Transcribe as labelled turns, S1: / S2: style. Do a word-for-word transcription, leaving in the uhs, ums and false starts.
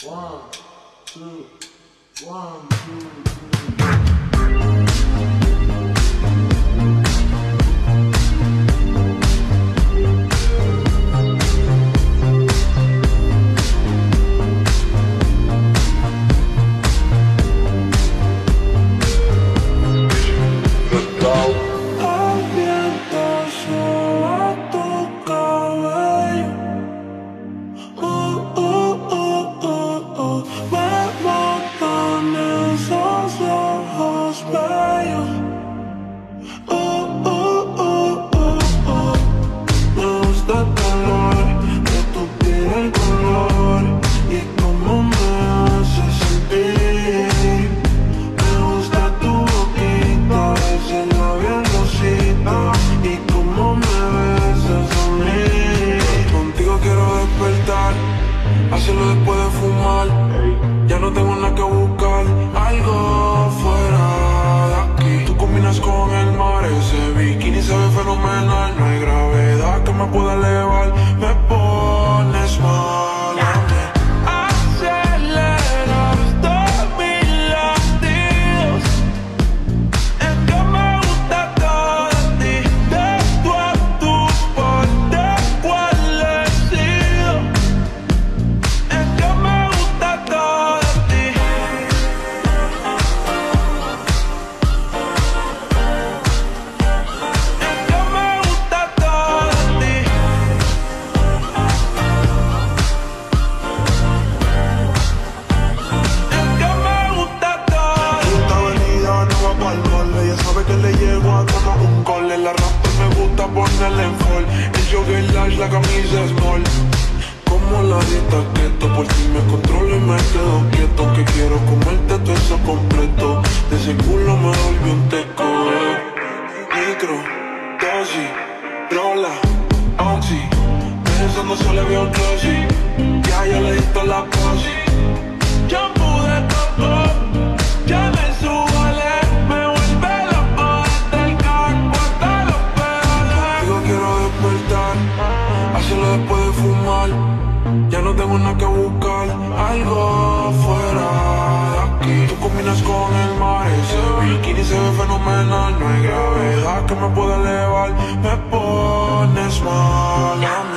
S1: One, two, one, two, three.
S2: Hacerlo después de fumar. Ya no tengo nada que buscar. Algo fuera de aquí. Tú combinas con el mar. Ese bikini se ve fenomenal. No hay gravedad que me pueda elevar. Me pones mal. Ponerle en fall, el jogger large, la camisa small. Como la dieta keto, por ti me controlo y me quedo quieto. Que quiero comerte todo eso completo. De ese culo me volvió un teco. Micro, dosis, rola, oxi. Pensando se le vio glossy. Ya ya le diste la posi. Shampoo de coco, ya me subale. Hacerlo después de fumar. Ya no tengo nada que buscar. Algo fuera de aquí. Tú combinas con el mar. Ese bikini se ve fenomenal. No hay gravedad que me pueda elevar. Me pones mal.